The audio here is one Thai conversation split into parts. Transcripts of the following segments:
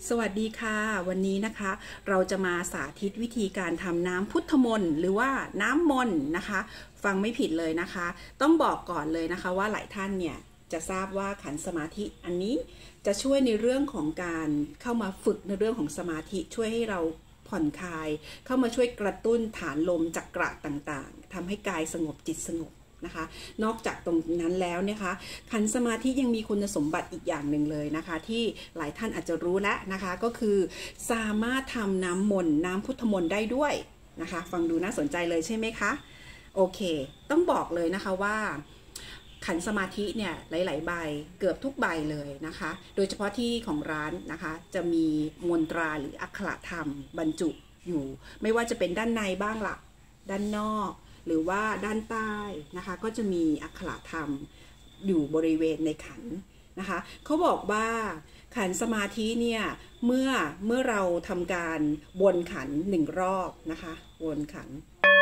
สวัสดีค่ะวันนี้นะคะเราจะมาสาธิตวิธีการทำน้ำพุทธมนต์หรือว่าน้ำมนต์นะคะฟังไม่ผิดเลยนะคะต้องบอกก่อนเลยนะคะว่าหลายท่านเนี่ยจะทราบว่าขันสมาธิอันนี้จะช่วยในเรื่องของการเข้ามาฝึกในเรื่องของสมาธิช่วยให้เราผ่อนคลายเข้ามาช่วยกระตุ้นฐานลมจักระต่างๆทำให้กายสงบจิตสงบนะคะนอกจากตรงนั้นแล้วนะคะขันสมาธิยังมีคุณสมบัติอีกอย่างหนึ่งเลยนะคะที่หลายท่านอาจจะรู้แล้วนะคะก็คือสามารถทำน้ำมนต์น้ำพุทธมนต์ได้ด้วยนะคะฟังดูน่าสนใจเลยใช่ไหมคะโอเคต้องบอกเลยนะคะว่าขันสมาธิเนี่ยหลายๆใบเกือบทุกใบเลยนะคะโดยเฉพาะที่ของร้านนะคะจะมีมนตราหรืออักขระธรรมบรรจุอยู่ไม่ว่าจะเป็นด้านในบ้างล่ะด้านนอกหรือว่าด้านใต้นะคะก็จะมีอักขระธรรมอยู่บริเวณในขันนะคะเขาบอกว่าขันสมาธิเนี่ยเมื่อเราทำการวนขัน1 รอบนะคะวนขัน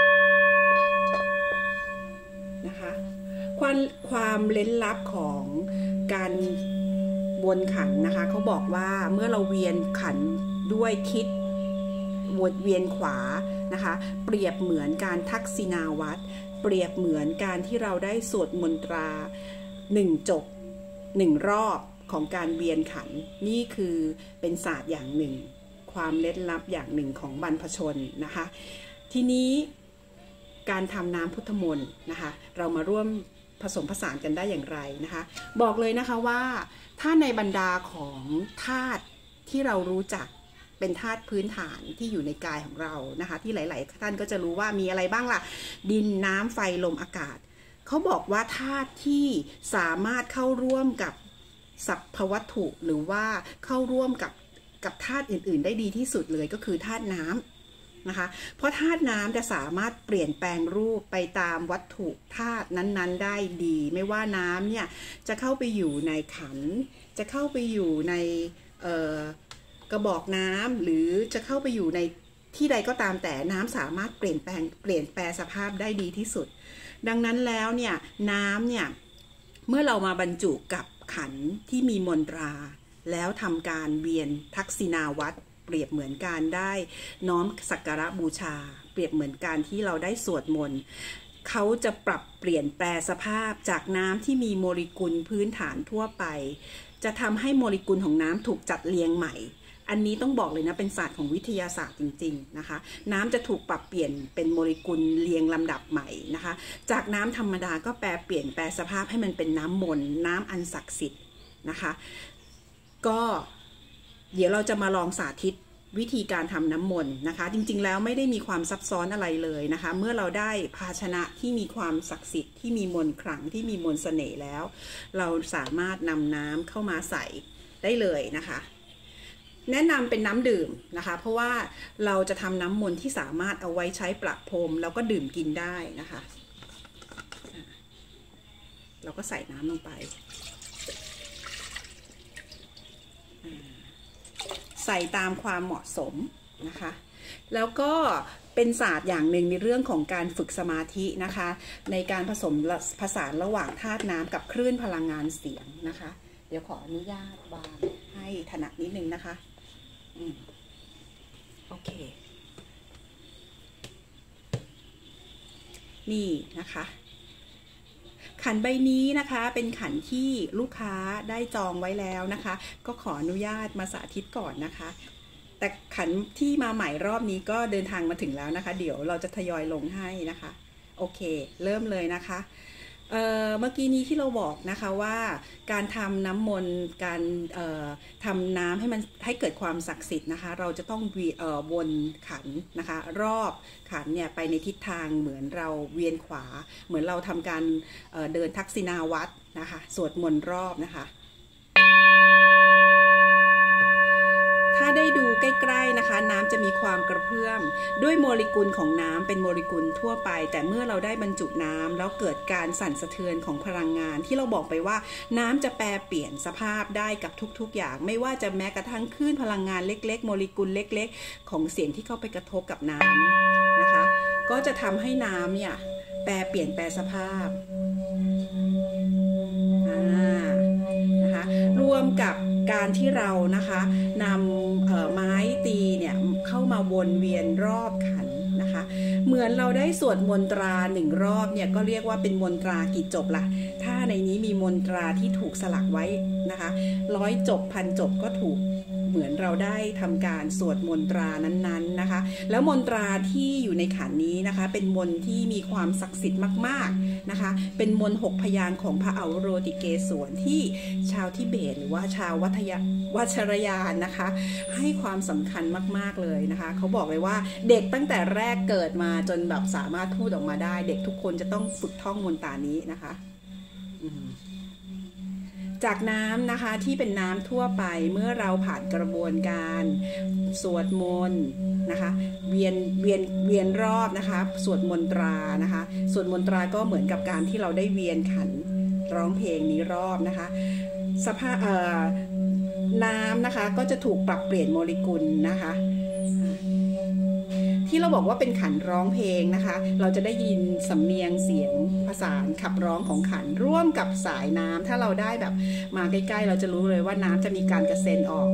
นะคะความเร้นลับของการวนขันนะคะเขาบอกว่าเมื่อเราเวียนขันด้วยทิศวนเวียนขวานะคะเปรียบเหมือนการทักษิณาวัตรเปรียบเหมือนการที่เราได้สวดมนตรา1 จบ 1 รอบของการเวียนขันนี่คือเป็นศาสตร์อย่างหนึ่งความเร้นลับอย่างหนึ่งของบรรพชนนะคะทีนี้การทำน้ำพุทธมนต์นะคะเรามาร่วมผสมผสานกันได้อย่างไรนะคะบอกเลยนะคะว่าถ้าในบรรดาของธาตุที่เรารู้จักเป็นธาตุพื้นฐานที่อยู่ในกายของเรานะคะที่หลายๆท่านก็จะรู้ว่ามีอะไรบ้างล่ะดินน้ำไฟลมอากาศเขาบอกว่าธาตุที่สามารถเข้าร่วมกับสัพพวัตถุหรือว่าเข้าร่วมกับธาตุอื่นๆได้ดีที่สุดเลยก็คือธาตุน้ำนะคะเพราะธาตุน้ำจะสามารถเปลี่ยนแปลงรูปไปตามวัตถุธาตุนั้นๆได้ดีไม่ว่าน้ำเนี่ยจะเข้าไปอยู่ในขันจะเข้าไปอยู่ในกระบอกน้ำหรือจะเข้าไปอยู่ในที่ใดก็ตามแต่น้ำสามารถเปลี่ยนแปลงสภาพได้ดีที่สุดดังนั้นแล้วเนี่ยน้ำเนี่ยเมื่อเรามาบรรจุกับขันที่มีมนตราแล้วทำการเวียนทักษิณาวัตรเปรียบเหมือนการได้น้อมสักการะบูชาเปรียบเหมือนการที่เราได้สวดมนต์เขาจะปรับเปลี่ยนแปลสภาพจากน้ำที่มีโมเลกุลพื้นฐานทั่วไปจะทำให้โมเลกุลของน้ำถูกจัดเรียงใหม่อันนี้ต้องบอกเลยนะเป็นศาสตร์ของวิทยาศาสตร์จริงๆนะคะน้ำจะถูกปรับเปลี่ยนเป็นโมเลกุลเรียงลำดับใหม่นะคะจากน้ำธรรมดาก็แปลสภาพให้มันเป็นน้ำมนต์น้ำอันศักดิ์สิทธิ์นะคะก็เดี๋ยวเราจะมาลองสาธิตวิธีการทำน้ำมนต์นะคะจริงๆแล้วไม่ได้มีความซับซ้อนอะไรเลยนะคะเมื่อเราได้ภาชนะที่มีความศักดิ์สิทธิ์ที่มีมนต์ขลังที่มีมนต์เสน่ห์แล้วเราสามารถนำน้ำเข้ามาใส่ได้เลยนะคะแนะนำเป็นน้ำดื่มนะคะเพราะว่าเราจะทำน้ำมนต์ที่สามารถเอาไว้ใช้ประพรมแล้วก็ดื่มกินได้นะคะเราก็ใส่น้ำลงไปใส่ตามความเหมาะสมนะคะแล้วก็เป็นศาสตร์อย่างหนึ่งในเรื่องของการฝึกสมาธินะคะในการผสานระหว่างธาตุน้ำกับคลื่นพลังงานเสียงนะคะเดี๋ยวขออนุญาตวางให้ถนัดนิดนึงนะคะโอเคนี่นะคะขันใบนี้นะคะเป็นขันที่ลูกค้าได้จองไว้แล้วนะคะก็ขออนุญาตมาสาธิตก่อนนะคะแต่ขันที่มาใหม่รอบนี้ก็เดินทางมาถึงแล้วนะคะเดี๋ยวเราจะทยอยลงให้นะคะโอเคเริ่มเลยนะคะเมื่อกี้นี้ที่เราบอกนะคะว่าการทำน้ำมนต์การทำน้ำให้เกิดความศักดิ์สิทธิ์นะคะเราจะต้องวนขันนะคะรอบขันเนี่ยไปในทิศทางเหมือนเราเวียนขวาเหมือนเราทำการเดินทักษิณาวัตรนะคะสวดมนต์รอบนะคะถ้าได้ดูใกล้ๆนะคะน้ำจะมีความกระเพื่อมด้วยโมเลกุลของน้ำเป็นโมเลกุลทั่วไปแต่เมื่อเราได้บรรจุน้ำแล้วเกิดการสั่นสะเทือนของพลังงานที่เราบอกไปว่าน้ำจะแปรเปลี่ยนสภาพได้กับทุกๆอย่างไม่ว่าจะแม้กระทั่งคลื่นพลังงานเล็กๆโมเลกุลเล็กๆของเสียงที่เข้าไปกระทบกับน้ำนะคะก็จะทำให้น้ำเนี่ยแปลี่ยนสภาพนะคะรววมกับการที่เรานะคะนำไม้ตีเนี่ยเข้ามาวนเวียนรอบขันนะคะเหมือนเราได้สวดมนตรา1 รอบเนี่ยก็เรียกว่าเป็นมนตรากี่จบล่ะถ้าในนี้มีมนตราที่ถูกสลักไว้นะคะ100 จบ 1,000 จบก็ถูกเหมือนเราได้ทำการสวดมนตรานั้นๆนะคะแล้วมนตราที่อยู่ในขันนี้นะคะเป็นมนที่มีความศักดิ์สิทธิ์มากๆนะคะเป็นมน6 พยางค์ของพระอโรติเกศวนที่ชาวทิเบตหรือว่าชาววัชรยานนะคะให้ความสำคัญมากๆเลยนะคะเขาบอกเลยว่าเด็กตั้งแต่แรกเกิดมาจนแบบสามารถพูดออกมาได้เด็กทุกคนจะต้องฝึกท่องมนตรานี้นะคะจากน้ำนะคะที่เป็นน้ำทั่วไปเมื่อเราผ่านกระบวนการสวดมนต์นะคะเวียนรอบนะคะสวดมนตรานะคะสวดมนตราก็เหมือนกับการที่เราได้เวียนขันร้องเพลงนี้รอบนะคะสภาพน้ำนะคะก็จะถูกปรับเปลี่ยนโมเลกุลนะคะที่เราบอกว่าเป็นขันร้องเพลงนะคะเราจะได้ยินสำเนียงเสียงผสานขับร้องของขันร่วมกับสายน้ำถ้าเราได้แบบมาใกล้ๆเราจะรู้เลยว่าน้ำจะมีการกระเซ็นออก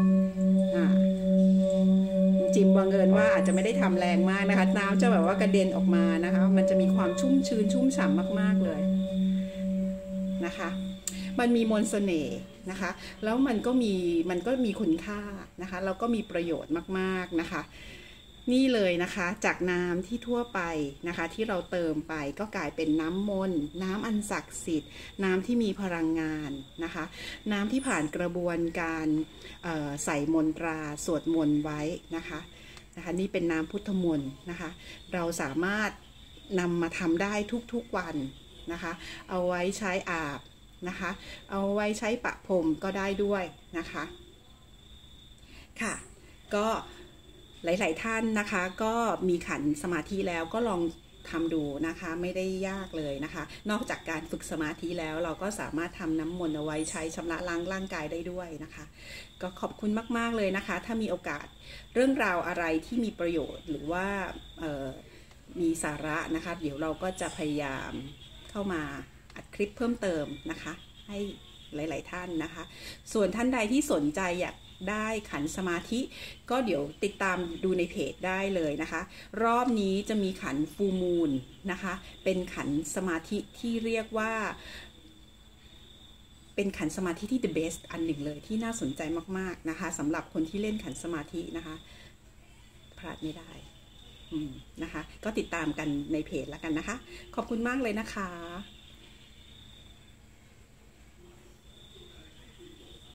จิมบังเอิญว่าอาจจะไม่ได้ทำแรงมากนะคะน้ำจะแบบว่ากระเด็นออกมานะคะมันจะมีความชุ่มชื้นชุ่มฉ่ำมากๆเลยนะคะมันมีมนต์เสน่ห์นะคะแล้วมันก็มีคุณค่านะคะแล้วก็มีประโยชน์มากๆนะคะนี่เลยนะคะจากน้ำที่ทั่วไปนะคะที่เราเติมไปก็กลายเป็นน้ำมนต์น้ำอันศักดิ์สิทธิ์น้ำที่มีพลังงานนะคะน้ำที่ผ่านกระบวนการใส่มนตราสวดมนต์ไว้นะคะนี่เป็นน้ำพุทธมนต์นะคะเราสามารถนำมาทำได้ทุกๆวันนะคะเอาไว้ใช้อาบนะคะเอาไว้ใช้ปะพรมก็ได้ด้วยนะคะค่ะก็หลายๆท่านนะคะก็มีขันสมาธิแล้วก็ลองทำดูนะคะไม่ได้ยากเลยนะคะนอกจากการฝึกสมาธิแล้วเราก็สามารถทำน้ำมนต์เอาไว้ใช้ชำระล้างร่างกายได้ด้วยนะคะก็ขอบคุณมากๆเลยนะคะถ้ามีโอกาสเรื่องราวอะไรที่มีประโยชน์หรือว่ามีสาระนะคะเดี๋ยวเราก็จะพยายามเข้ามาอัดคลิปเพิ่มเติมนะคะให้หลายๆท่านนะคะส่วนท่านใดที่สนใจอยากได้ขันสมาธิก็เดี๋ยวติดตามดูในเพจได้เลยนะคะรอบนี้จะมีขันฟูลมูนนะคะเป็นขันสมาธิที่เรียกว่าเป็นขันสมาธิที่ the best อันหนึ่งเลยที่น่าสนใจมากๆนะคะสำหรับคนที่เล่นขันสมาธินะคะพลาดไม่ได้นะคะก็ติดตามกันในเพจแล้วกันนะคะขอบคุณมากเลยนะคะ